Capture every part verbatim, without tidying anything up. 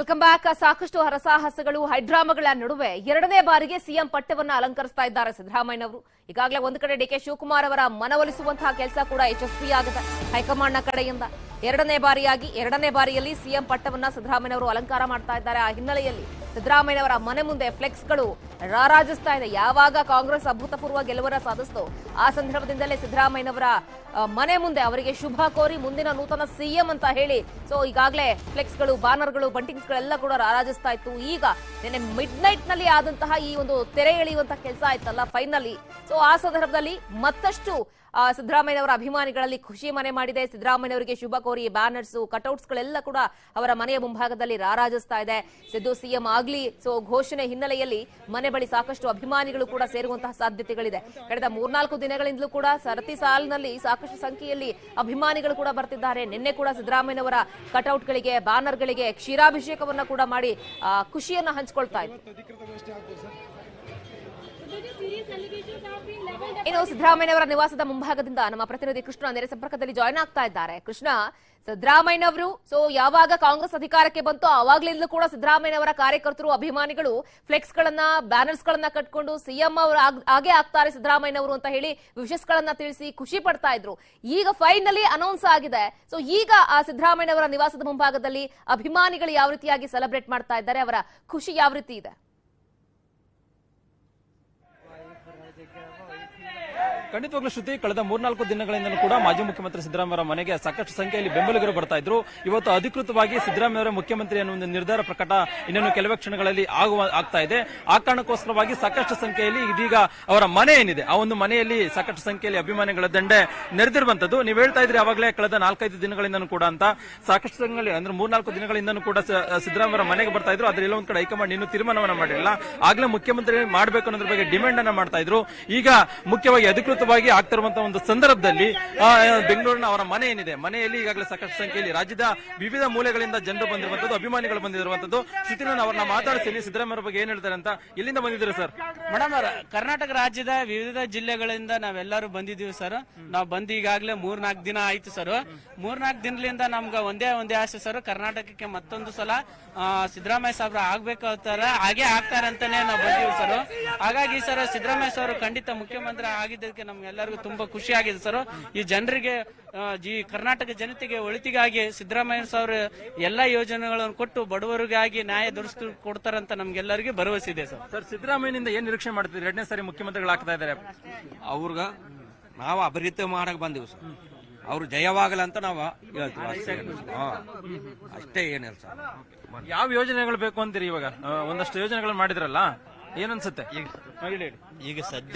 Welcome back. ಸಾಕಷ್ಟು ಹರಸಾಹಸಗಳು ಹೈಡ್ರಾಮಾಗಳ ನಡುವೆ ಎರಡನೇ ಬಾರಿಗೆ ಸಿಎಂ ಪಟ್ಟವನ್ನ ಅಲಂಕರಿಸ್ತಾ ಇದ್ದಾರೆ ಸಿದ್ದರಾಮಯ್ಯನವರು. ಈಗಾಗಲೇ ಒಂದು ಕಡೆ ಡಿಕೆ ಶಿವಕುಮಾರ್ ಅವರ ಮನವೊಲಿಸುವಂತಹ ಕೆಲಸ ಕೂಡ ಯಶಸ್ವಿಯಾಗಿದೆ ಹೈಕಮಾಂಡ್ನ ಕಡೆಯಿಂದ. ಎರಡನೇ ಬಾರಿಯಾಗಿ ಎರಡನೇ ಬಾರಿಯಲ್ಲಿ ಸಿಎಂ ಪಟ್ಟವನ್ನ ಸಿದ್ದರಾಮಯ್ಯನವರು ಅಲಂಕಾರ ಮಾಡ್ತಾ ಇದ್ದಾರೆ. ಆ ಹಿನ್ನೆಲೆಯಲ್ಲಿ ಸಿದ್ದರಾಮಯ್ಯನವರ ಮನೆ ಮುಂದೆ ಫ್ಲೆಕ್ಸ್ಗಳು ರಾರಾಜಿಸ್ತಾ ಇದೆ. ಯಾವಾಗ ಕಾಂಗ್ರೆಸ್ ಅಭೂತಪೂರ್ವ ಗೆಲುವನ್ನ ಸಾಧಿಸಿತು ಆ ಸಂದರ್ಭದಿಂದಲೇ ಸಿದ್ದರಾಮಯ್ಯನವರ ಮನೆ ಮುಂದೆ ಅವರಿಗೆ ಶುಭ ಕೋರಿ ಮುಂದಿನ ನೂತನ ಸಿಎಂ ಅಂತ ಹೇಳಿ ಸೊ ಈಗಾಗಲೇ ಫ್ಲೆಕ್ಸ್ಗಳು, ಬ್ಯಾನರ್ಗಳು, ಬಂಟಿಂಗ್ಸ್ ಗಳೆಲ್ಲ ಕೂಡ ರಾರಾಜಿಸ್ತಾ ಇತ್ತು. ಈಗ ನಿನ್ನೆ ಮಿಡ್ ನೈಟ್ ನಲ್ಲಿ ಆದಂತಹ ಈ ಒಂದು ತೆರೆ ಎಳೆಯುವಂತಹ ಕೆಲಸ ಆಯ್ತಲ್ಲ ಫೈನಲಿ, ಸೊ ಆ ಸಂದರ್ಭದಲ್ಲಿ ಮತ್ತಷ್ಟು ಸಿದ್ದರಾಮಯ್ಯನವರ ಅಭಿಮಾನಿಗಳಲ್ಲಿ ಖುಷಿ ಮನೆ ಮಾಡಿದೆ. ಸಿದ್ದರಾಮಯ್ಯನವರಿಗೆ ಶುಭ ಕೋರಿ ಬ್ಯಾನರ್ಸ್, ಕಟೌಟ್ಸ್ ಗಳೆಲ್ಲ ಕೂಡ ಅವರ ಮನೆಯ ಮುಂಭಾಗದಲ್ಲಿ ರಾರಾಜಿಸ್ತಾ ಇದೆ. ಸಿದ್ದು ಸಿಎಂ ಆಗ್ಲಿ ಸೊ ಘೋಷಣೆ ಹಿನ್ನೆಲೆಯಲ್ಲಿ ಮನೆ ಬಳಿ ಸಾಕಷ್ಟು ಅಭಿಮಾನಿಗಳು ಕೂಡ ಸೇರುವಂತಹ ಸಾಧ್ಯತೆಗಳಿದೆ. ಕಳೆದ ಮೂರ್ನಾಲ್ಕು ದಿನಗಳಿಂದಲೂ ಕೂಡ ಸರತಿ ಸಾಲಿನಲ್ಲಿ ಸಾಕಷ್ಟು ಸಂಖ್ಯೆಯಲ್ಲಿ ಅಭಿಮಾನಿಗಳು ಕೂಡ ಬರ್ತಿದ್ದಾರೆ. ನಿನ್ನೆ ಕೂಡ ಸಿದ್ದರಾಮಯ್ಯನವರ ಕಟೌಟ್ಗಳಿಗೆ, ಬ್ಯಾನರ್ಗಳಿಗೆ ಕ್ಷೀರಾಭಿಷೇಕವನ್ನ ಕೂಡ ಮಾಡಿ ಖುಷಿಯನ್ನ ಹಂಚಿಕೊಳ್ತಾ ಇದ್ದಾರೆ. ಇನ್ನು ಸಿದ್ದರಾಮಯ್ಯನವರ ನಿವಾಸದ ಮುಂಭಾಗದಿಂದ ನಮ್ಮ ಪ್ರತಿನಿಧಿ ಕೃಷ್ಣ ನೇರ ಸಂಪರ್ಕದಲ್ಲಿ ಜಾಯ್ನ್ ಆಗ್ತಾ ಇದ್ದಾರೆ. ಕೃಷ್ಣ, ಸಿದ್ದರಾಮಯ್ಯನವರು ಸೊ ಯಾವಾಗ ಕಾಂಗ್ರೆಸ್ ಅಧಿಕಾರಕ್ಕೆ ಬಂತು ಆವಾಗ್ಲಿಂದಲೂ ಕೂಡ ಸಿದ್ದರಾಮಯ್ಯನವರ ಕಾರ್ಯಕರ್ತರು, ಅಭಿಮಾನಿಗಳು ಫ್ಲೆಕ್ಸ್ ಗಳನ್ನ, ಬ್ಯಾನರ್ಸ್ ಗಳನ್ನ ಕಟ್ಕೊಂಡು ಸಿಎಂ ಅವರು ಹಾಗೆ ಆಗ್ತಾರೆ ಸಿದ್ದರಾಮಯ್ಯನವರು ಅಂತ ಹೇಳಿ ವಿಶಸ್ ಗಳನ್ನ ತಿಳಿಸಿ ಖುಷಿ ಪಡ್ತಾ ಇದ್ರು. ಈಗ ಫೈನಲಿ ಅನೌನ್ಸ್ ಆಗಿದೆ. ಸೊ ಈಗ ಆ ಸಿದ್ದರಾಮಯ್ಯನವರ ನಿವಾಸದ ಮುಂಭಾಗದಲ್ಲಿ ಅಭಿಮಾನಿಗಳು ಯಾವ ರೀತಿಯಾಗಿ ಸೆಲೆಬ್ರೇಟ್ ಮಾಡ್ತಾ ಇದ್ದಾರೆ, ಅವರ ಖುಷಿ ಯಾವ ರೀತಿ ಇದೆ? ಖಂಡಿತವಾಗ್ಲೂ ಶ್ರುತಿ, ಕಳೆದ ಮೂರ್ನಾಲ್ಕು ದಿನಗಳಿಂದಲೂ ಕೂಡ ಮಾಜಿ ಮುಖ್ಯಮಂತ್ರಿ ಸಿದ್ದರಾಮಯ್ಯ ಮನೆಗೆ ಸಾಕಷ್ಟು ಸಂಖ್ಯೆಯಲ್ಲಿ ಬೆಂಬಲಿಗರು ಬರ್ತಾ ಇದ್ರು. ಇವತ್ತು ಅಧಿಕೃತವಾಗಿ ಸಿದ್ದರಾಮಯ್ಯ ಮುಖ್ಯಮಂತ್ರಿ ಅನ್ನೋ ಒಂದು ನಿರ್ಧಾರ ಪ್ರಕಟ ಇನ್ನೇನು ಕೆಲವೇ ಕ್ಷಣಗಳಲ್ಲಿ ಆಗುವ ಆಗ್ತಾ ಇದೆ. ಆ ಕಾರಣಕ್ಕೋಸ್ಕರವಾಗಿ ಸಾಕಷ್ಟು ಸಂಖ್ಯೆಯಲ್ಲಿ ಇದೀಗ ಅವರ ಮನೆ ಏನಿದೆ ಆ ಒಂದು ಮನೆಯಲ್ಲಿ ಸಾಕಷ್ಟು ಸಂಖ್ಯೆಯಲ್ಲಿ ಅಭಿಮಾನಿಗಳ ದಂಡೆ ನೆರೆದಿರುವಂತದ್ದು. ನೀವು ಹೇಳ್ತಾ ಇದ್ರಿ ಆವಾಗಲೇ ಕಳೆದ ನಾಲ್ಕೈದು ದಿನಗಳಿಂದನೂ ಕೂಡ ಅಂತ ಸಾಕಷ್ಟು ಸಂಖ್ಯೆಯಲ್ಲಿ ಅಂದ್ರೆ ಮೂರ್ನಾಲ್ಕು ದಿನಗಳಿಂದನೂ ಕೂಡ ಸಿದ್ದರಾಮಯ್ಯ ಮನೆಗೆ ಬರ್ತಾ ಇದ್ರು. ಅದ್ರ ಎಲ್ಲ ಒಂದ್ ಕಡೆ ಹೈಕಮಾಂಡ್ ಇನ್ನೂ ತೀರ್ಮಾನವನ್ನ ಮಾಡಿಲ್ಲ. ಆಗ್ಲೇ ಮುಖ್ಯಮಂತ್ರಿ ಮಾಡಬೇಕು ಅನ್ನೋದ್ರ ಬಗ್ಗೆ ಡಿಮ್ಯಾಂಡ್ ಅನ್ನ ಮಾಡ್ತಾ ಇದ್ರು. ಈಗ ಮುಖ್ಯವಾಗಿ ಅಧಿಕೃತ ಆಗ್ತಿರುವಂತಹ ಒಂದು ಸಂದರ್ಭದಲ್ಲಿ ಬೆಂಗಳೂರಿನ ಅವರ ಮನೆ ಏನಿದೆ ಮನೆಯಲ್ಲಿ ಈಗಾಗಲೇ ಸಾಕಷ್ಟು ಸಂಖ್ಯೆಯಲ್ಲಿ ರಾಜ್ಯದ ವಿವಿಧ ಮೂಲೆಗಳಿಂದ ಜನರು ಬಂದಿರುವಂತದ್ದು, ಅಭಿಮಾನಿಗಳು ಬಂದಿರುವಂತದ್ದು. ಶ್ರುತಿ, ನಾನು ಅವರನ್ನ ಮಾತಾಡ್ತೀನಿ, ಸಿದ್ದರಾಮಯ್ಯ ಬಗ್ಗೆ ಏನ್ ಹೇಳ್ತಾರೆ ಅಂತ. ಎಲ್ಲಿಂದ ಬಂದಿದ್ದೀರಾ ಸರ್? ಮೇಡಮ್, ಕರ್ನಾಟಕ ರಾಜ್ಯದ ವಿವಿಧ ಜಿಲ್ಲೆಗಳಿಂದ ನಾವೆಲ್ಲರೂ ಬಂದಿದ್ದೀವಿ ಸರ್. ನಾವು ಬಂದು ಈಗಾಗಲೇ ಮೂರ್ನಾಲ್ಕು ದಿನ ಆಯ್ತು ಸರ್. ಮೂರ್ನಾಲ್ಕು ದಿನದಿಂದ ನಮ್ಗೆ ಒಂದೇ ಒಂದೇ ಆಸೆ ಸರ್, ಕರ್ನಾಟಕಕ್ಕೆ ಮತ್ತೊಂದು ಸಲ ಸಿದ್ದರಾಮಯ್ಯ ಸಾಹೇಬ್ರ ಆಗ್ಬೇಕಾಗ್ತಾರ, ಹಾಗೆ ಆಗ್ತಾರೆ ಅಂತಾನೆ ನಾವು ಬಂದೀವಿ ಸರ್. ಹಾಗಾಗಿ ಸರ್ ಸಿದ್ದರಾಮಯ್ಯ ಸಾಹೇಬ್ರು ಖಂಡಿತ ಮುಖ್ಯಮಂತ್ರಿ ಆಗಿದ್ದಕ್ಕೆ ನಮ್ಗೆಲ್ಲರಿಗೂ ತುಂಬಾ ಖುಷಿ ಆಗಿದೆ ಸರ್. ಈ ಜನರಿಗೆ, ಈ ಕರ್ನಾಟಕ ಜನತೆಗೆ ಒಳಿತಿಗಾಗಿ ಸಿದ್ದರಾಮಯ್ಯ ಸಾಹೇಬ್ರು ಎಲ್ಲಾ ಯೋಜನೆಗಳನ್ನು ಕೊಟ್ಟು ಬಡವರಿಗಾಗಿ ನ್ಯಾಯ ದೊರಕಿಸಿ ಕೊಡ್ತಾರಂತ ನಮ್ಗೆಲ್ಲರಿಗೂ ಭರವಸೆ ಇದೆ ಸರ್. ಸರ್, ಸಿದ್ದರಾಮಯ್ಯನಿಂದ ಏನ್ ನಿರೀಕ್ಷೆ ಮಾಡ್ತಿದ್ರಿ? ಎರಡನೇ ಸಾರಿ ಮುಖ್ಯಮಂತ್ರಿಗಳಾಗ್ತಾ ಇದ್ದಾರೆ. ಅವ್ರಗ ನಾವು ಅಭಿವೃದ್ಧಿ ಮಾಡಕ್ ಬಂದಿವಿ ಸರ್. ಅವ್ರು ಜಯವಾಗಲಂತ ನಾವು ಹೇಳ್ತೀವಿ ಅಷ್ಟೇ, ಏನಿಲ್ಲ ಸರ್. ಯಾವ ಯೋಜನೆಗಳು ಬೇಕು ಅಂತೀರಿ? ಇವಾಗ ಒಂದಷ್ಟು ಯೋಜನೆಗಳು ಮಾಡಿದ್ರಲ್ಲ, ಏನನ್ಸುತ್ತೆ? ಈಗ ಸದ್ಯ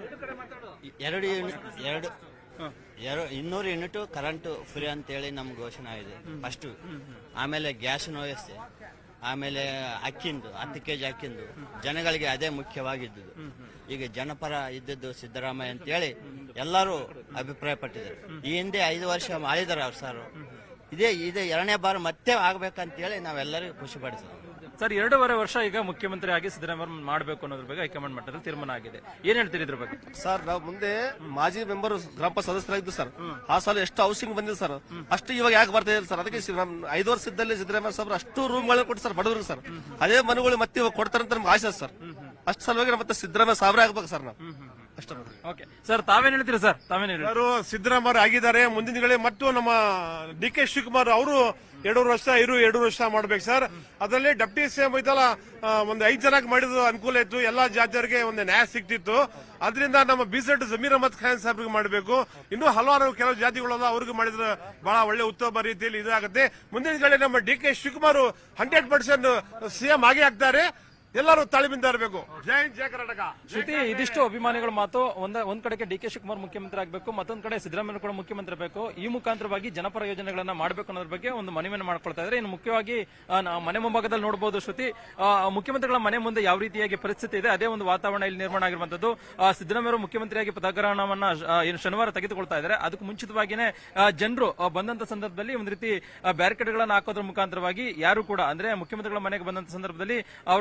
ಎರಡು ಎರಡು ಎರಡು ಇನ್ನೂರು ಯೂನಿಟ್ ಕರೆಂಟ್ ಫ್ರೀ ಅಂತೇಳಿ ನಮ್ಗೆ ಘೋಷಣೆ ಆಗಿದೆ ಫಸ್ಟ್. ಆಮೇಲೆ ಗ್ಯಾಸಿನ ವ್ಯವಸ್ಥೆ, ಆಮೇಲೆ ಅಕ್ಕಿಂದು ಹತ್ತು ಕೆಜಿ ಅಕ್ಕಿಂದು ಜನಗಳಿಗೆ ಅದೇ ಮುಖ್ಯವಾಗಿದ್ದು. ಈಗ ಜನಪರ ಇದ್ದದ್ದು ಸಿದ್ದರಾಮಯ್ಯ ಅಂತೇಳಿ ಎಲ್ಲರೂ ಅಭಿಪ್ರಾಯ ಪಟ್ಟಿದ್ದಾರೆ. ಈ ಹಿಂದೆ ಐದು ವರ್ಷ ಮಾಡಿದಾರೆ ಅವ್ರು ಸರ್. ಇದೇ ಇದೇ ಎರಡನೇ ಬಾರಿ ಮತ್ತೆ ಆಗ್ಬೇಕಂತೇಳಿ ನಾವೆಲ್ಲರಿಗೂ ಖುಷಿ ಪಡಿಸಿದ್ವಿ ಸರ್. ಎರಡೂವರೆ ವರ್ಷ ಈಗ ಮುಖ್ಯಮಂತ್ರಿ ಆಗಿ ಸಿದ್ದರಾಮಯ್ಯ ಮಾಡಬೇಕು ಅನ್ನೋದ್ರ ಬಗ್ಗೆ ಹೈಕಮಾಂಡ್ ಮಟ್ಟದಲ್ಲಿ ತೀರ್ಮಾನ ಆಗಿದೆ. ಏನ್ ಹೇಳ್ತೀರಿ ಇದ್ರ ಬಗ್ಗೆ? ಸರ್, ನಾವು ಮುಂದೆ ಮಾಜಿ ಮೆಂಬರ್ ಗ್ರಾಮ ಪಂಚಾಯತ್ ಸದಸ್ಯರಾಗಿದ್ದು ಸರ್. ಆ ಸಾಲ ಎಷ್ಟು ಹೌಸಿಂಗ್ ಬಂದಿದೆ ಸರ್, ಅಷ್ಟು ಇವಾಗ ಯಾಕೆ ಬರ್ತಾ ಇದೆ ಸರ್? ಅದಕ್ಕೆ ಐದು ವರ್ಷದಲ್ಲಿ ಸಿದ್ದರಾಮಯ್ಯ ಸಾಹೇಬ್ರು ಅಷ್ಟು ರೂಮ್ಗಳನ್ನ ಕೊಟ್ಟು ಸರ್ ಬಡವರಿಗೆ ಸರ್. ಅದೇ ಮನೆಗಳು ಮತ್ತೆ ಇವಾಗ ಕೊಡ್ತಾರಂತ ನಮ್ಗೆ ಆಸೆ ಸರ್. ಅಷ್ಟು ಸಲುವಾಗಿ ಮತ್ತೆ ಸಿದ್ದರಾಮಯ್ಯ ಸಾಹೇಬ್ರೆ ಆಗ್ಬೇಕು ಸರ್ ನಾವು ಅಷ್ಟೇ. ಓಕೆ ಸರ್, ತಾವೇನ್ ಹೇಳ್ತೀರಿ ಸರ್? ತಾವೇನ್ ಹೇಳಿ? ಸಿದ್ದರಾಮಯ್ಯ ಆಗಿದ್ದಾರೆ. ಮುಂದಿನ ದಿನಗಳಲ್ಲಿ ಮತ್ತು ನಮ್ಮ ಡಿ ಕೆ ಶಿವಕುಮಾರ್ ಅವರು ಎರಡೂರು ವರ್ಷ ಇರು ಎರಡೂರು ವರ್ಷ ಮಾಡ್ಬೇಕು ಸರ್. ಅದರಲ್ಲಿ ಡೆಪ್ಟಿ ಸಿಎಂ ಇದೆಲ್ಲ ಒಂದು ಐದು ಜನಕ್ಕೆ ಮಾಡಿದ್ದು ಅನುಕೂಲ ಇತ್ತು, ಎಲ್ಲಾ ಜಾತಿಯವರಿಗೆ ಒಂದು ನ್ಯಾಯ ಸಿಗ್ತಿತ್ತು. ಅದರಿಂದ ನಮ್ಮ ಬಿಸೆಟ್ ಜಮೀರ್ ಅಹಮದ್ ಖಾನ್ ಸಾಹೇಬ್ರಿಗೆ ಮಾಡಬೇಕು. ಇನ್ನೂ ಹಲವಾರು ಕೆಲವು ಜಾತಿಗಳಲ್ಲ, ಅವ್ರಿಗೆ ಮಾಡಿದ್ರೆ ಬಹಳ ಒಳ್ಳೆ ಉತ್ತಮ ರೀತಿಯಲ್ಲಿ ಇದಾಗುತ್ತೆ. ಮುಂದಿನ ದಿನಗಳಲ್ಲಿ ನಮ್ಮ D K Shivakumar hundred percent CM ಆಗೇ ಆಗ್ತಾರೆ. ಎಲ್ಲರೂ ತಾಳ್ಮೆಯಿಂದ ಇರಬೇಕು. ಜೈ ಹಿಂದ್, ಜೈ ಕರ್ನಾಟಕ. ಶ್ರುತಿ, ಇದಿಷ್ಟು ಅಭಿಮಾನಿಗಳ ಮಾತು. ಒಂದ ಒಂದ್ ಕಡೆಗೆ ಡಿ ಕೆ ಶಿವಕುಮಾರ್ ಮುಖ್ಯಮಂತ್ರಿ ಆಗಬೇಕು, ಮತ್ತೊಂದ್ ಕಡೆ ಸಿದ್ದರಾಮಯ್ಯ ಕೂಡ ಮುಖ್ಯಮಂತ್ರಿ ಬೇಕು. ಈ ಮುಖಾಂತರವಾಗಿ ಜನಪರ ಯೋಜನೆಗಳನ್ನ ಮಾಡಬೇಕು ಅನ್ನೋದ್ರ ಬಗ್ಗೆ ಒಂದು ಮನವಿಯನ್ನು ಮಾಡ್ಕೊಳ್ತಾ ಇದ್ದಾರೆ. ಇನ್ನು ಮುಖ್ಯವಾಗಿ ಮನೆ ಮುಂಭಾಗದಲ್ಲಿ ನೋಡಬಹುದು ಶ್ರುತಿ, ಮುಖ್ಯಮಂತ್ರಿಗಳ ಮನೆ ಮುಂದೆ ಯಾವ ರೀತಿಯಾಗಿ ಪರಿಸ್ಥಿತಿ ಇದೆ ಅದೇ ಒಂದು ವಾತಾವರಣ ಇಲ್ಲಿ ನಿರ್ಮಾಣ ಆಗಿರುವಂತದ್ದು. ಸಿದ್ದರಾಮಯ್ಯ ಮುಖ್ಯಮಂತ್ರಿಯಾಗಿ ಪದಗ್ರಹಣವನ್ನ ಏನು ಶನಿವಾರ ತೆಗೆದುಕೊಳ್ತಾ ಇದ್ದಾರೆ. ಅದಕ್ಕೆ ಮುಂಚಿತವಾಗಿನೇ ಜನರು ಬಂದಂತ ಸಂದರ್ಭದಲ್ಲಿ ಒಂದು ರೀತಿ ಬ್ಯಾರಿಕೇಡ್ಗಳನ್ನು ಹಾಕೋದ್ರ ಮುಖಾಂತರವಾಗಿ ಯಾರು ಕೂಡ ಅಂದ್ರೆ ಮುಖ್ಯಮಂತ್ರಿಗಳ ಮನೆಗೆ ಬಂದಂತ ಸಂದರ್ಭದಲ್ಲಿ ಅವ್ರನ್ನ ಚೆಕಿಂಗ್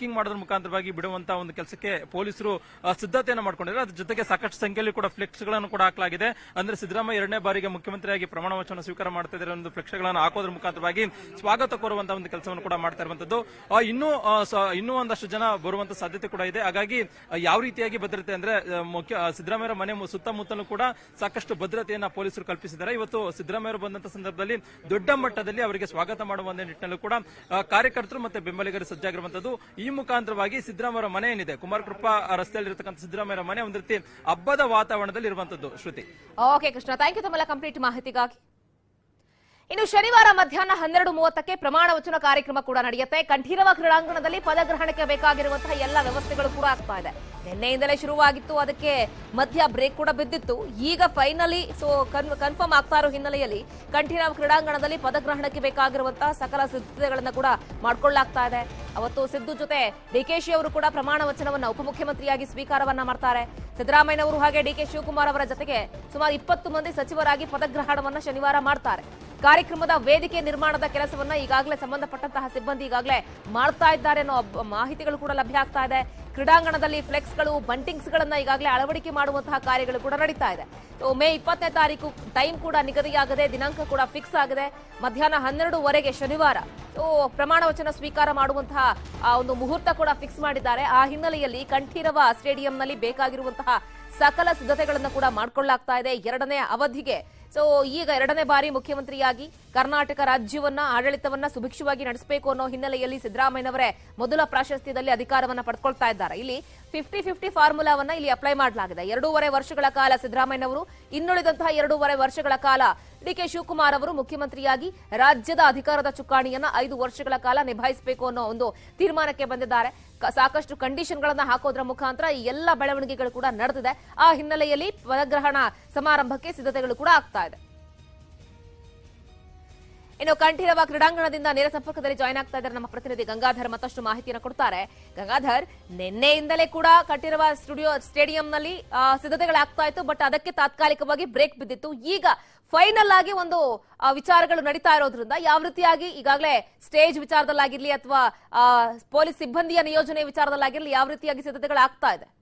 ಚೆಕಿಂಗ್ ಮಾಡೋದ್ರ ಮುಖಾಂತರವಾಗಿ ಬಿಡುವಂತ ಒಂದು ಕೆಲಸಕ್ಕೆ ಪೊಲೀಸರು ಸಿದ್ಧತೆಯನ್ನು ಮಾಡ್ಕೊಂಡಿದ್ದಾರೆ. ಅದ್ರ ಜೊತೆಗೆ ಸಾಕಷ್ಟು ಸಂಖ್ಯೆಯಲ್ಲಿ ಕೂಡ ಫ್ಲೆಕ್ಸ್ ಗಳನ್ನು ಕೂಡ ಹಾಕಲಾಗಿದೆ. ಅಂದ್ರೆ ಸಿದ್ದರಾಮಯ್ಯ ಎರಡನೇ ಬಾರಿಗೆ ಮುಖ್ಯಮಂತ್ರಿಯಾಗಿ ಪ್ರಮಾಣ ವಚನ ಸ್ವೀಕಾರ ಮಾಡ್ತಾ ಇದ್ದಾರೆ. ಒಂದು ಫ್ಲೆಕ್ಸ್ ಗಳನ್ನು ಹಾಕೋದ್ರ ಮುಖಾಂತರವಾಗಿ ಸ್ವಾಗತ ಕೋರುವಂತಹ ಒಂದು ಕೆಲಸವನ್ನು ಕೂಡ ಮಾಡ್ತಾ ಇರುವಂತದ್ದು. ಇನ್ನೂ ಇನ್ನೂ ಒಂದಷ್ಟು ಜನ ಬರುವಂತ ಸಾಧ್ಯತೆ ಕೂಡ ಇದೆ. ಹಾಗಾಗಿ ಯಾವ ರೀತಿಯಾಗಿ ಭದ್ರತೆ ಅಂದ್ರೆ ಮುಖ್ಯ ಸಿದ್ದರಾಮಯ್ಯ ಮನೆ ಸುತ್ತಮುತ್ತಲೂ ಕೂಡ ಸಾಕಷ್ಟು ಭದ್ರತೆಯನ್ನ ಪೊಲೀಸರು ಕಲ್ಪಿಸಿದ್ದಾರೆ. ಇವತ್ತು ಸಿದ್ದರಾಮಯ್ಯ ಬಂದಂತ ಸಂದರ್ಭದಲ್ಲಿ ದೊಡ್ಡ ಮಟ್ಟದಲ್ಲಿ ಅವರಿಗೆ ಸ್ವಾಗತ ಮಾಡುವ ನಿಟ್ಟಿನಲ್ಲೂ ಕೂಡ ಕಾರ್ಯಕರ್ತರು ಮತ್ತೆ ಬೆಂಬಲಿಗರು ಸಜ್ಜಾಗಿರುವಂತದ್ದು. ಈ ಮುಖಾಂತರವಾಗಿ ಸಿದ್ದರಾಮಯ್ಯ ಮನೆ ಏನಿದೆ ಕುಮಾರಕೃಪಾ ರಸ್ತೆಯಲ್ಲಿರತಕ್ಕಂಥ ಸಿದ್ದರಾಮಯ್ಯ ಮನೆ ಒಂದು ರೀತಿ ಹಬ್ಬದ ವಾತಾವರಣದಲ್ಲಿ ಇರುವಂತದ್ದು. Shruti. Okay Krishna, thank you ತಮ್ಮೆಲ್ಲ ಕಂಪ್ಲೀಟ್ ಮಾಹಿತಿಗಾಗಿ. ಇನ್ನು ಶನಿವಾರ ಮಧ್ಯಾಹ್ನ ಹನ್ನೆರಡು ಮೂವತ್ತಕ್ಕೆ ಪ್ರಮಾಣ ವಚನ ಕಾರ್ಯಕ್ರಮ ಕೂಡ ನಡೆಯುತ್ತೆ. ಕಂಠೀರವ ಕ್ರೀಡಾಂಗಣದಲ್ಲಿ ಪದಗ್ರಹಣಕ್ಕೆ ಬೇಕಾಗಿರುವಂತಹ ಎಲ್ಲ ವ್ಯವಸ್ಥೆಗಳು ಕೂಡ ಆಗ್ತಾ ಇದೆ. ನಿನ್ನೆಯಿಂದಲೇ ಶುರುವಾಗಿತ್ತು, ಅದಕ್ಕೆ ಮಧ್ಯ ಬ್ರೇಕ್ ಕೂಡ ಬಿದ್ದಿತ್ತು. ಈಗ ಫೈನಲಿ ಸೊ ಕನ್ಫರ್ಮ್ ಆಗ್ತಾ ಇರೋ ಹಿನ್ನೆಲೆಯಲ್ಲಿ ಕಂಠೀರವ ಕ್ರೀಡಾಂಗಣದಲ್ಲಿ ಪದಗ್ರಹಣಕ್ಕೆ ಬೇಕಾಗಿರುವಂತಹ ಸಕಲ ಸಿದ್ಧತೆಗಳನ್ನ ಕೂಡ ಮಾಡ್ಕೊಳ್ಳಲಾಗ್ತಾ ಇದೆ. ಅವತ್ತು ಸಿದ್ದು ಜೊತೆ ಡಿಕೆಶಿ ಅವರು ಕೂಡ ಪ್ರಮಾಣ ವಚನವನ್ನ ಉಪಮುಖ್ಯಮಂತ್ರಿಯಾಗಿ ಸ್ವೀಕಾರವನ್ನ ಮಾಡ್ತಾರೆ. ಸಿದ್ದರಾಮಯ್ಯನವರು ಹಾಗೆ ಡಿಕೆ ಶಿವಕುಮಾರ್ ಅವರ ಜೊತೆಗೆ ಸುಮಾರು ಇಪ್ಪತ್ತು ಮಂದಿ ಸಚಿವರಾಗಿ ಪದಗ್ರಹಣವನ್ನ ಶನಿವಾರ ಮಾಡ್ತಾರೆ. ಕಾರ್ಯಕ್ರಮದ ವೇದಿಕೆ ನಿರ್ಮಾಣದ ಕೆಲಸವನ್ನ ಈಗಾಗಲೇ ಸಂಬಂಧಪಟ್ಟಂತಹ ಸಿಬ್ಬಂದಿ ಈಗಾಗಲೇ ಮಾಡ್ತಾ ಇದ್ದಾರೆ ಅನ್ನೋ ಮಾಹಿತಿಗಳು ಕೂಡ ಲಭ್ಯ ಆಗ್ತಾ ಇದೆ. ಕ್ರೀಡಾಂಗಣದಲ್ಲಿ ಫ್ಲೆಕ್ಸ್ಗಳು ಬಂಟಿಂಗ್ಸ್ ಗಳನ್ನ ಈಗಾಗಲೇ ಅಳವಡಿಕೆ ಮಾಡುವಂತಹ ಕಾರ್ಯಗಳು ಕೂಡ ನಡೀತಾ ಇದೆ. ಮೇ ಇಪ್ಪತ್ತನೇ ತಾರೀಕು ಟೈಮ್ ಕೂಡ ನಿಗದಿಯಾಗದೆ, ದಿನಾಂಕ ಕೂಡ ಫಿಕ್ಸ್ ಆಗಿದೆ. ಮಧ್ಯಾಹ್ನ ಹನ್ನೆರಡುವರೆಗೆ ಶನಿವಾರ ಪ್ರಮಾಣ ವಚನ ಸ್ವೀಕಾರ ಮಾಡುವಂತಹ ಒಂದು ಮುಹೂರ್ತ ಕೂಡ ಫಿಕ್ಸ್ ಮಾಡಿದ್ದಾರೆ. ಆ ಹಿನ್ನೆಲೆಯಲ್ಲಿ ಕಂಠೀರವ ಸ್ಟೇಡಿಯಂನಲ್ಲಿ ಬೇಕಾಗಿರುವಂತಹ ಸಕಲ ಸಿದ್ಧತೆಗಳನ್ನು ಕೂಡ ಮಾಡಿಕೊಳ್ಳಲಾಗ್ತಾ ಇದೆ ಎರಡನೇ ಅವಧಿಗೆ. ಸೊ ಈಗ ಎರಡನೇ ಬಾರಿ ಮುಖ್ಯಮಂತ್ರಿಯಾಗಿ ಕರ್ನಾಟಕ ರಾಜ್ಯವನ್ನ ಆಡಳಿತವನ್ನ ಸುಭಿಕ್ಷವಾಗಿ ನಡೆಸಬೇಕು ಅನ್ನೋ ಹಿನ್ನೆಲೆಯಲ್ಲಿ ಸಿದ್ದರಾಮಯ್ಯನವರೇ ಮೊದಲ ಪ್ರಾಶಸ್ತ್ಯದಲ್ಲಿ ಅಧಿಕಾರವನ್ನ ಪಡ್ಕೊಳ್ತಾ ಇದ್ದಾರೆ. ಇಲ್ಲಿ ಫಿಫ್ಟಿ ಫಿಫ್ಟಿ ಫಾರ್ಮುಲಾವನ್ನ ಇಲ್ಲಿ ಅಪ್ಲೈ ಮಾಡಲಾಗಿದೆ. ಎರಡೂವರೆ ವರ್ಷಗಳ ಕಾಲ ಸಿದ್ದರಾಮಯ್ಯನವರು, ಇನ್ನುಳಿದಂತಹ ಎರಡೂವರೆ ವರ್ಷಗಳ ಕಾಲ ಡಿಕೆ ಶಿವಕುಮಾರ್ ಅವರು ಮುಖ್ಯಮಂತ್ರಿಯಾಗಿ ರಾಜ್ಯದ ಅಧಿಕಾರದ ಚುಕ್ಕಾಣಿಯನ್ನ ಐದು ವರ್ಷಗಳ ಕಾಲ ನಿಭಾಯಿಸಬೇಕು ಅನ್ನೋ ಒಂದು ತೀರ್ಮಾನಕ್ಕೆ ಬಂದಿದ್ದಾರೆ. ಸಾಕಷ್ಟು ಕಂಡೀಷನ್ಗಳನ್ನ ಹಾಕೋದ್ರ ಮುಖಾಂತರ ಈ ಎಲ್ಲ ಬೆಳವಣಿಗೆಗಳು ಕೂಡ ನಡೆದಿದೆ. ಆ ಹಿನ್ನೆಲೆಯಲ್ಲಿ ಪದಗ್ರಹಣ ಸಮಾರಂಭಕ್ಕೆ ಸಿದ್ಧತೆಗಳು ಕೂಡ ಆಗ್ತಾ ಇದೆ. ಇನ್ನು ಕಂಠೀರವ ಕ್ರೀಡಾಂಗಣದಿಂದ ನೇರ ಸಂಪರ್ಕದಲ್ಲಿ ಜಾಯ್ನ್ ಆಗ್ತಾ ಇದ್ದಾರೆ ನಮ್ಮ ಪ್ರತಿನಿಧಿ ಗಂಗಾಧರ್, ಮತ್ತಷ್ಟು ಮಾಹಿತಿಯನ್ನು ಕೊಡ್ತಾರೆ. ಗಂಗಾಧರ್, ನಿನ್ನೆಯಿಂದಲೇ ಕೂಡ ಕಂಠೀರವ ಸ್ಟುಡಿಯೋ ಸ್ಟೇಡಿಯಂನಲ್ಲಿ ಸಿದ್ಧತೆಗಳಾಗ್ತಾ ಇತ್ತು, ಬಟ್ ಅದಕ್ಕೆ ತಾತ್ಕಾಲಿಕವಾಗಿ ಬ್ರೇಕ್ ಬಿದ್ದಿತ್ತು. ಈಗ ಫೈನಲ್ ಆಗಿ ಒಂದು ವಿಚಾರಗಳು ನಡೀತಾ ಇರೋದ್ರಿಂದ ಯಾವ ರೀತಿಯಾಗಿ ಈಗಾಗಲೇ ಸ್ಟೇಜ್ ವಿಚಾರದಲ್ಲಾಗಿರ್ಲಿ ಅಥವಾ ಪೊಲೀಸ್ ಸಿಬ್ಬಂದಿಯ ನಿಯೋಜನೆ ವಿಚಾರದಲ್ಲಾಗಿರ್ಲಿ ಯಾವ ರೀತಿಯಾಗಿ ಸಿದ್ಧತೆಗಳಾಗ್ತಾ ಇದೆ?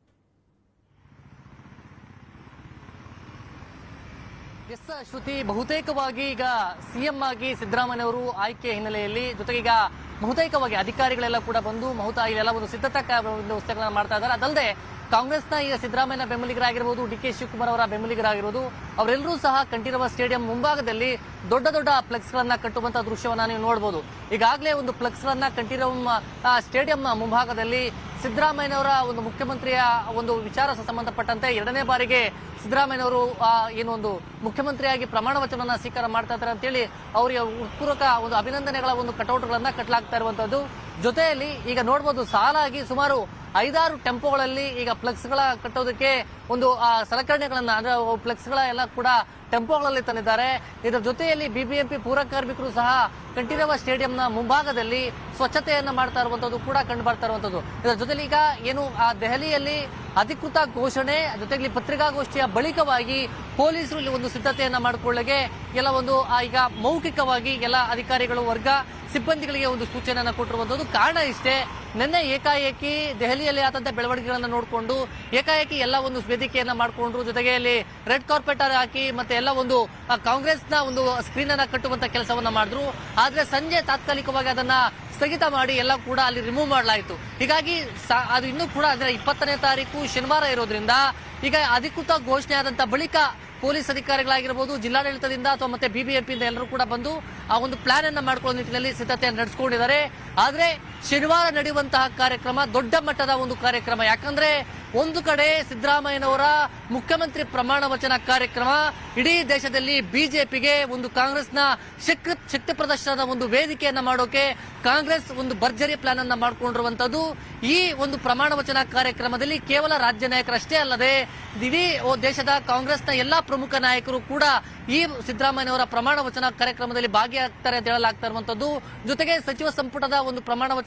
ಎಸ್ ಶ್ರುತಿ, ಬಹುತೇಕವಾಗಿ ಈಗ ಸಿಎಂ ಆಗಿ ಸಿದ್ದರಾಮಯ್ಯ ಅವರು ಆಯ್ಕೆ ಹಿನ್ನೆಲೆಯಲ್ಲಿ ಜೊತೆಗೆ ಈಗ ಬಹುತೇಕವಾಗಿ ಅಧಿಕಾರಿಗಳೆಲ್ಲ ಕೂಡ ಬಂದು ಬಹುತ ಇಲ್ಲೆಲ್ಲ ಒಂದು ಸಿದ್ಧತಾ ವ್ಯವಸ್ಥೆಗಳನ್ನ ಮಾಡ್ತಾ ಇದ್ದಾರೆ. ಅದಲ್ಲದೆ ಕಾಂಗ್ರೆಸ್ನ ಈಗ ಸಿದ್ದರಾಮಯ್ಯ ಬೆಂಬಲಿಗರಾಗಿರ್ಬೋದು, ಡಿ ಕೆ ಶಿವಕುಮಾರ್ ಅವರ ಬೆಂಬಲಿಗರಾಗಿರೋದು, ಅವರೆಲ್ಲರೂ ಸಹ ಕಂಠೀರವ ಸ್ಟೇಡಿಯಂ ಮುಂಭಾಗದಲ್ಲಿ ದೊಡ್ಡ ದೊಡ್ಡ ಫ್ಲೆಕ್ಸ್ ಗಳನ್ನ ಕಟ್ಟುವಂತಹ ದೃಶ್ಯವನ್ನ ನೀವು ನೋಡಬಹುದು. ಈಗಾಗಲೇ ಒಂದು ಫ್ಲೆಕ್ಸ್ ಗಳನ್ನ ಕಂಠೀರವ ಸ್ಟೇಡಿಯಂ ಮುಂಭಾಗದಲ್ಲಿ ಸಿದ್ದರಾಮಯ್ಯನವರ ಒಂದು ಮುಖ್ಯಮಂತ್ರಿಯ ಒಂದು ವಿಚಾರ ಸಂಬಂಧಪಟ್ಟಂತೆ ಎರಡನೇ ಬಾರಿಗೆ ಸಿದ್ದರಾಮಯ್ಯನವರು ಏನು ಒಂದು ಮುಖ್ಯಮಂತ್ರಿಯಾಗಿ ಪ್ರಮಾಣ ವಚನವನ್ನ ಸ್ವೀಕಾರ ಮಾಡ್ತಾ ಇದ್ದಾರೆ ಅಂತೇಳಿ ಅವರಿಗೆ ಉತ್ಪೂರ್ವಕ ಒಂದು ಅಭಿನಂದನೆಗಳ ಒಂದು ಕಟೌಟ್ಗಳನ್ನ ಕಟ್ಟಲಾಗ್ತಾ ಇರುವಂತದ್ದು. ಜೊತೆಯಲ್ಲಿ ಈಗ ನೋಡಬಹುದು ಸಾಲಾಗಿ ಸುಮಾರು ಐದಾರು ಟೆಂಪೋಗಳಲ್ಲಿ ಈಗ ಫ್ಲೆಕ್ಸ್ ಗಳ ಕಟ್ಟೋದಕ್ಕೆ ಒಂದು ಸಲಕರಣೆಗಳನ್ನ ಅಂದ್ರೆ ಫ್ಲೆಕ್ಸ್ ಗಳ ಎಲ್ಲ ಕೂಡ ಟೆಂಪೋಗಳಲ್ಲಿ ತಂದಿದ್ದಾರೆ. ಇದರ ಜೊತೆಯಲ್ಲಿ ಬಿಬಿಎಂಪಿ ಪೂರ ಕಾರ್ಮಿಕರು ಸಹ ಕಂಠೀರವ ಸ್ಟೇಡಿಯಂನ ಮುಂಭಾಗದಲ್ಲಿ ಸ್ವಚ್ಛತೆಯನ್ನ ಮಾಡ್ತಾ ಇರುವಂತದ್ದು ಕೂಡ ಕಂಡು ಬರ್ತಾ ಇರುವಂತದ್ದು. ಇದರ ಜೊತೆಲಿ ಈಗ ಏನು ಆ ದೆಹಲಿಯಲ್ಲಿ ಅಧಿಕೃತ ಘೋಷಣೆ ಜೊತೆಗೆ ಪತ್ರಿಕಾಗೋಷ್ಠಿಯ ಬಳಿಕವಾಗಿ ಪೊಲೀಸರು ಇಲ್ಲಿ ಒಂದು ಸಿದ್ಧತೆಯನ್ನ ಮಾಡಿಕೊಳ್ಳಗೆ ಎಲ್ಲ ಒಂದು ಈಗ ಮೌಖಿಕವಾಗಿ ಎಲ್ಲ ಅಧಿಕಾರಿಗಳು ವರ್ಗ ಸಿಬ್ಬಂದಿಗಳಿಗೆ ಒಂದು ಸೂಚನೆಯನ್ನ ಕೊಟ್ಟಿರುವಂತದ್ದು. ಕಾರಣ ಇಷ್ಟೇ, ನಿನ್ನೆ ಏಕಾಏಕಿ ದೆಹಲಿಯಲ್ಲಿ ಆದಂತಹ ಬೆಳವಣಿಗೆಗಳನ್ನ ನೋಡಿಕೊಂಡು ಏಕಾಏಕಿ ಎಲ್ಲ ಒಂದು ವೇದಿಕೆಯನ್ನ ಮಾಡಿಕೊಂಡ್ರು. ಜೊತೆಗೆ ಅಲ್ಲಿ ರೆಡ್ ಕಾರ್ಪೆಟ್ ಹಾಕಿ ಮತ್ತೆ ಎಲ್ಲ ಒಂದು ಕಾಂಗ್ರೆಸ್ನ ಒಂದು ಸ್ಕ್ರೀನ್ ಅನ್ನ ಕಟ್ಟುವಂತ ಕೆಲಸವನ್ನ ಮಾಡಿದ್ರು. ಆದ್ರೆ ಸಂಜೆ ತಾತ್ಕಾಲಿಕವಾಗಿ ಅದನ್ನ ಸ್ಥಗಿತ ಮಾಡಿ ಎಲ್ಲ ಕೂಡ ಅಲ್ಲಿ ರಿಮೂವ್ ಮಾಡಲಾಯಿತು. ಹೀಗಾಗಿ ಅದು ಇನ್ನೂ ಕೂಡ ಅಂದ್ರೆ ಇಪ್ಪತ್ತನೇ ತಾರೀಕು ಶನಿವಾರ ಇರೋದ್ರಿಂದ ಈಗ ಅಧಿಕೃತ ಘೋಷಣೆ ಆದಂತ ಬಳಿಕ ಪೊಲೀಸ್ ಅಧಿಕಾರಿಗಳಾಗಿರಬಹುದು, ಜಿಲ್ಲಾಡಳಿತದಿಂದ ಅಥವಾ ಮತ್ತೆ ಬಿಬಿಎಂಪಿಯಿಂದ ಎಲ್ಲರೂ ಕೂಡ ಬಂದು ಆ ಒಂದು ಪ್ಲಾನ್ ಅನ್ನ ಮಾಡ್ಕೊಳ್ಳೋ ನಿಟ್ಟಿನಲ್ಲಿ ಸಿದ್ಧತೆಯನ್ನು ನಡೆಸಿಕೊಂಡಿದ್ದಾರೆ. ಆದ್ರೆ ಶನಿವಾರ ನಡೆಯುವಂತಹ ಕಾರ್ಯಕ್ರಮ ದೊಡ್ಡ ಮಟ್ಟದ ಒಂದು ಕಾರ್ಯಕ್ರಮ. ಯಾಕಂದ್ರೆ ಒಂದು ಕಡೆ ಸಿದ್ದರಾಮಯ್ಯನವರ ಮುಖ್ಯಮಂತ್ರಿ ಪ್ರಮಾಣ ವಚನ ಕಾರ್ಯಕ್ರಮ ಇಡೀ ದೇಶದಲ್ಲಿ ಬಿಜೆಪಿಗೆ ಒಂದು ಕಾಂಗ್ರೆಸ್ನ ಶಕ್ತಿ ಶಕ್ತಿ ಪ್ರದರ್ಶನದ ಒಂದು ವೇದಿಕೆಯನ್ನ ಮಾಡೋಕೆ ಕಾಂಗ್ರೆಸ್ ಒಂದು ಭರ್ಜರಿ ಪ್ಲಾನ್ ಅನ್ನ ಮಾಡಿಕೊಂಡಿರುವಂತದ್ದು. ಈ ಒಂದು ಪ್ರಮಾಣ ವಚನ ಕಾರ್ಯಕ್ರಮದಲ್ಲಿ ಕೇವಲ ರಾಜ್ಯ ನಾಯಕರಷ್ಟೇ ಅಲ್ಲದೆ ಇಡೀ ದೇಶದ ಕಾಂಗ್ರೆಸ್ನ ಎಲ್ಲಾ ಪ್ರಮುಖ ನಾಯಕರು ಕೂಡ ಈ ಸಿದ್ದರಾಮಯ್ಯನವರ ಪ್ರಮಾಣ ವಚನ ಕಾರ್ಯಕ್ರಮದಲ್ಲಿ ಭಾಗಿಯಾಗ್ತಾರೆ ಅಂತ ಹೇಳಲಾಗ್ತಾ ಇರುವಂತದ್ದು. ಜೊತೆಗೆ ಸಚಿವ ಸಂಪುಟದ ಒಂದು ಪ್ರಮಾಣ ವಚನ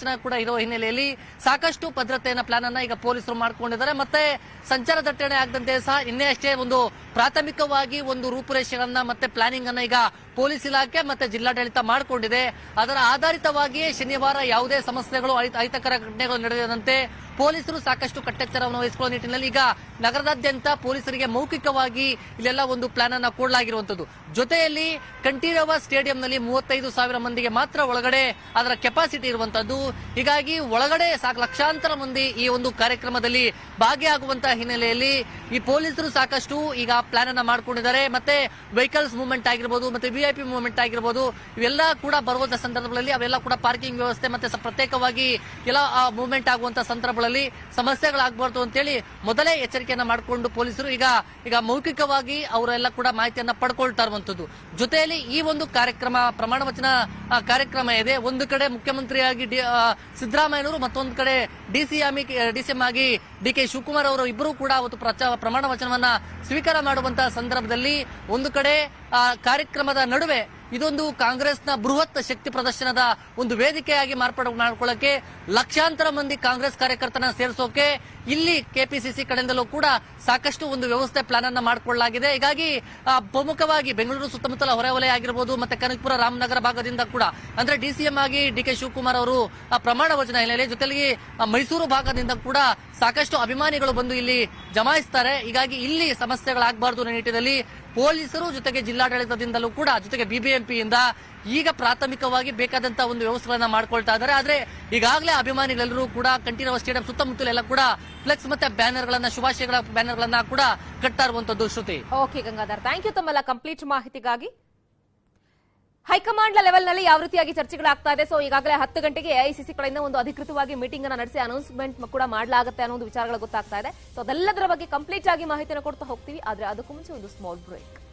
ವಚನ ಕೂಡ ಇರುವ ಹಿನ್ನೆಲೆಯಲ್ಲಿ ಸಾಕಷ್ಟು ಭದ್ರತೆಯನ್ನ ಪ್ಲಾನ್ ಅನ್ನ ಈಗ ಪೊಲೀಸರು ಮಾಡ್ಕೊಂಡಿದ್ದಾರೆ. ಮತ್ತೆ ಸಂಚಾರ ದಟ್ಟಣೆ ಆಗದಂತೆ ಸಹ ಇನ್ನೇ ಅಷ್ಟೇ ಒಂದು ಪ್ರಾಥಮಿಕವಾಗಿ ಒಂದು ರೂಪುರೇಷೆಗಳನ್ನ ಮತ್ತೆ ಪ್ಲಾನಿಂಗ್ ಅನ್ನ ಈಗ ಪೊಲೀಸ್ ಇಲಾಖೆ ಮತ್ತೆ ಜಿಲ್ಲಾಡಳಿತ ಮಾಡಿಕೊಂಡಿದೆ. ಅದರ ಆಧಾರಿತವಾಗಿಯೇ ಶನಿವಾರ ಯಾವುದೇ ಸಮಸ್ಯೆಗಳು ಅಹಿತಕರ ಘಟನೆಗಳು ನಡೆಯದಂತೆ ಪೊಲೀಸರು ಸಾಕಷ್ಟು ಕಟ್ಟೆಚ್ಚರವನ್ನು ವಹಿಸಿಕೊಳ್ಳುವ ನಿಟ್ಟಿನಲ್ಲಿ ಈಗ ನಗರದಾದ್ಯಂತ ಪೊಲೀಸರಿಗೆ ಮೌಖಿಕವಾಗಿ ಇಲ್ಲೆಲ್ಲ ಒಂದು ಪ್ಲಾನ್ ಅನ್ನ ಕೊಡಲಾಗಿರುವಂತದ್ದು. ಜೊತೆಯಲ್ಲಿ ಕಂಠೀರವ ಸ್ಟೇಡಿಯಂನಲ್ಲಿ ಮೂವತ್ತೈದು ಸಾವಿರ ಮಂದಿಗೆ ಮಾತ್ರ ಒಳಗಡೆ ಅದರ ಕೆಪಾಸಿಟಿ ಇರುವಂತದ್ದು. ಹೀಗಾಗಿ ಒಳಗಡೆ ಸಾಕು ಲಕ್ಷಾಂತರ ಮಂದಿ ಈ ಒಂದು ಕಾರ್ಯಕ್ರಮದಲ್ಲಿ ಭಾಗಿಯಾಗುವಂತಹ ಹಿನ್ನೆಲೆಯಲ್ಲಿ ಈ ಪೊಲೀಸರು ಸಾಕಷ್ಟು ಈಗ ಪ್ಲಾನ್ ಅನ್ನ ಮಾಡ್ಕೊಂಡಿದ್ದಾರೆ. ಮತ್ತೆ ವೆಹಿಕಲ್ಸ್ ಮೂವ್ಮೆಂಟ್ ಆಗಿರ್ಬೋದು, ಮತ್ತೆ ವಿಐಪಿ ಮೂವ್ಮೆಂಟ್ ಆಗಿರ್ಬೋದು, ಇವೆಲ್ಲ ಕೂಡ ಬರುವಂತಹ ಸಂದರ್ಭಗಳಲ್ಲಿ ಅವೆಲ್ಲ ಕೂಡ ಪಾರ್ಕಿಂಗ್ ವ್ಯವಸ್ಥೆ ಮತ್ತೆ ಪ್ರತ್ಯೇಕವಾಗಿ ಎಲ್ಲ ಮೂವ್ಮೆಂಟ್ ಆಗುವಂತಹ ಸಂದರ್ಭಗಳಲ್ಲಿ ಸಮಸ್ಯೆಗಳಾಗಬಾರ್ದು ಅಂತೇಳಿ ಮೊದಲೇ ಎಚ್ಚರಿಕೆಯನ್ನ ಮಾಡಿಕೊಂಡು ಪೊಲೀಸರು ಈಗ ಈಗ ಮೌಖಿಕವಾಗಿ ಅವರೆಲ್ಲ ಕೂಡ ಮಾಹಿತಿಯನ್ನ ಪಡ್ಕೊಳ್ತಾ ಇರುವಂತದ್ದು. ಜೊತೆಯಲ್ಲಿ ಈ ಒಂದು ಕಾರ್ಯಕ್ರಮ ಪ್ರಮಾಣ ವಚನ ಕಾರ್ಯಕ್ರಮ ಇದೆ. ಒಂದು ಕಡೆ ಮುಖ್ಯಮಂತ್ರಿಯಾಗಿ ಸಿದ್ದರಾಮಯ್ಯನವರು, ಮತ್ತೊಂದು ಕಡೆ ಡಿಸಿಎಂ ಡಿಸಿಎಂ ಆಗಿ ಡಿ ಕೆ ಶಿವಕುಮಾರ್ ಅವರು ಇಬ್ಬರು ಕೂಡ ಅವತ್ತು ಪ್ರಮಾಣ ವಚನವನ್ನ ಸ್ವೀಕಾರ ಮಾಡುವಂತಹ ಸಂದರ್ಭದಲ್ಲಿ ಒಂದು ಕಡೆ ಕಾರ್ಯಕ್ರಮದ ನಡುವೆ ಇದೊಂದು ಕಾಂಗ್ರೆಸ್ನ ಬೃಹತ್ ಶಕ್ತಿ ಪ್ರದರ್ಶನದ ಒಂದು ವೇದಿಕೆಯಾಗಿ ಮಾರ್ಪಾಡು ಮಾಡಿಕೊಳ್ಳಕ್ಕೆ ಲಕ್ಷಾಂತರ ಮಂದಿ ಕಾಂಗ್ರೆಸ್ ಕಾರ್ಯಕರ್ತನ ಸೇರಿಸೋಕೆ ಇಲ್ಲಿ ಕೆಪಿಸಿಸಿ ಕಡೆಯಿಂದಲೂ ಕೂಡ ಸಾಕಷ್ಟು ಒಂದು ವ್ಯವಸ್ಥೆ ಪ್ಲಾನ್ ಅನ್ನ ಮಾಡಿಕೊಳ್ಳಲಾಗಿದೆ. ಹೀಗಾಗಿ ಪ್ರಮುಖವಾಗಿ ಬೆಂಗಳೂರು ಸುತ್ತಮುತ್ತಲ ಹೊರವಲಯ ಆಗಿರಬಹುದು, ಮತ್ತೆ ಕನಕಪುರ ರಾಮನಗರ ಭಾಗದಿಂದ ಕೂಡ ಅಂದ್ರೆ ಡಿಸಿಎಂ ಆಗಿ ಡಿ ಕೆ ಶಿವಕುಮಾರ್ ಅವರು ಪ್ರಮಾಣ ವಚನ ಹಿನ್ನೆಲೆ ಜೊತೆಗೆ ಮೈಸೂರು ಭಾಗದಿಂದ ಕೂಡ ಸಾಕಷ್ಟು ಅಭಿಮಾನಿಗಳು ಬಂದು ಇಲ್ಲಿ ಜಮಾಯಿಸ್ತಾರೆ. ಹೀಗಾಗಿ ಇಲ್ಲಿ ಸಮಸ್ಯೆಗಳಾಗಬಾರದು ಅನ್ನೋ ನಿಟ್ಟಿನಲ್ಲಿ ಪೊಲೀಸರು ಜೊತೆಗೆ ಜಿಲ್ಲಾಡಳಿತದಿಂದಲೂ ಕೂಡ ಜೊತೆಗೆ ಬಿಬಿಎಂಪಿಯಿಂದ ಈಗ ಪ್ರಾಥಮಿಕವಾಗಿ ಬೇಕಾದಂತಹ ಒಂದು ವ್ಯವಸ್ಥೆಗಳನ್ನ ಮಾಡ್ಕೊಳ್ತಾ ಇದ್ದಾರೆ. ಆದ್ರೆ ಈಗಾಗಲೇ ಅಭಿಮಾನಿಗಳೆಲ್ಲರೂ ಕೂಡ ಕಂಠೀರವ ಸ್ಟೇಡಿಯಂ ಸುತ್ತಮುತ್ತಲೆಲ್ಲ ಕೂಡ ಫ್ಲೆಕ್ಸ್ ಮತ್ತೆ ಬ್ಯಾನರ್ ಗಳನ್ನ ಶುಭಾಶಯಗಳ ಬ್ಯಾನರ್ ಗಳನ್ನ ಕೂಡ ಕಟ್ತಾ ಇರುವಂತದ್ದು. Shruti. Okay Gangadhar, thank you ತಮ್ಮೆಲ್ಲ ಕಂಪ್ಲೀಟ್ ಮಾಹಿತಿಗಾಗಿ. ಹೈಕಮಾಂಡ್ ಲೆವೆಲ್ ನಲ್ಲಿ ಯಾವ ರೀತಿಯಾಗಿ ಚರ್ಚೆಗಳಾಗ್ತಾ ಇದೆ. ಸೊ ಈಗಾಗಲೇ ಹತ್ತು ಗಂಟೆಗೆ ಎಐಸಿಸಿ ಕಡೆಯಿಂದ ಒಂದು ಅಧಿಕೃತವಾಗಿ ಮೀಟಿಂಗ್ ಅನ್ನ ನಡೆಸಿ ಅನೌನ್ಸ್ಮೆಂಟ್ ಕೂಡ ಮಾಡಲಾಗುತ್ತೆ ಅನ್ನೋ ಒಂದು ವಿಚಾರಗಳು ಗೊತ್ತಾಗ್ತಾ ಇದೆ. ಸೊ ಅದೆಲ್ಲದರ ಬಗ್ಗೆ ಕಂಪ್ಲೀಟ್ ಆಗಿ ಮಾಹಿತಿಯನ್ನು ಕೊಡ್ತಾ ಹೋಗ್ತೀವಿ. ಆದ್ರೆ ಅದಕ್ಕೂ ಮುಂಚೆ ಒಂದು ಸ್ಮಾಲ್ ಬ್ರೇಕ್.